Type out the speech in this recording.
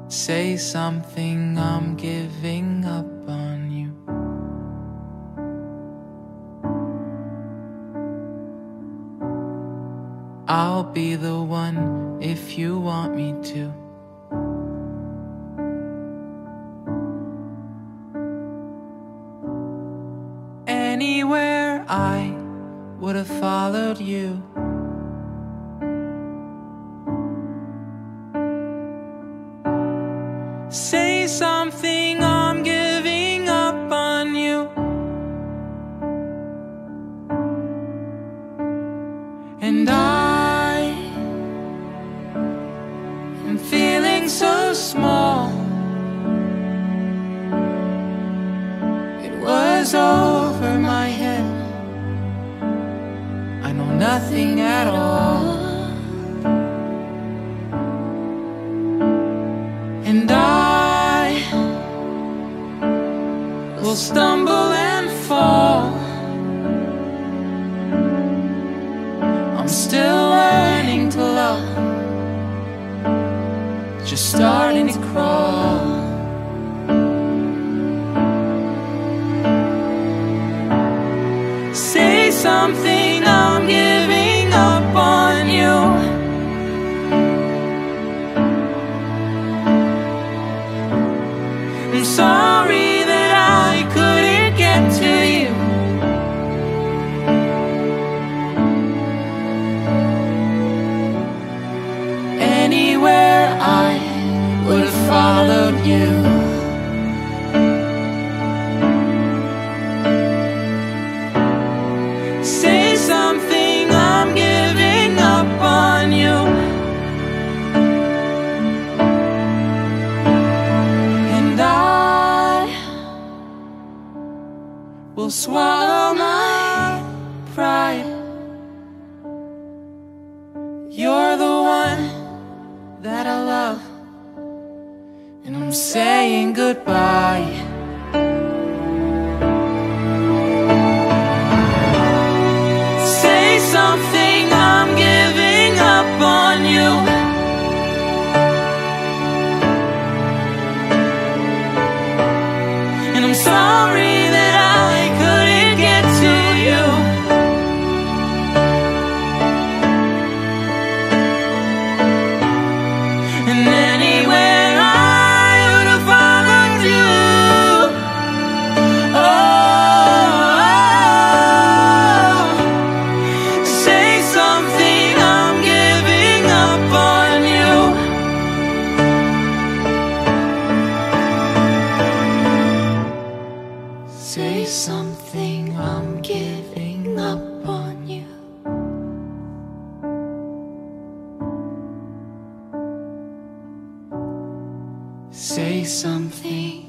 Say something, I'm giving up on you. I'll be the one if you want me to. Anywhere I would have followed you. Say something, I'm giving up on you. And I am feeling so small. It was over my head. I know nothing at all. And I will stumble and fall. I'm still learning to love, just starting to crawl. Say something, I'm giving up on you. I'm sorry that I couldn't get to you. Anywhere I would have followed you. Say something, I'm giving up on you. And I will swallow my pride. You're the one that I love, and I'm saying goodbye. Say something, I'm giving up on you. And I'm sorry that I couldn't get to you. And anywhere I would have followed you. Oh, say something, I'm giving up on you. Say something, I'm giving up on you. Say something.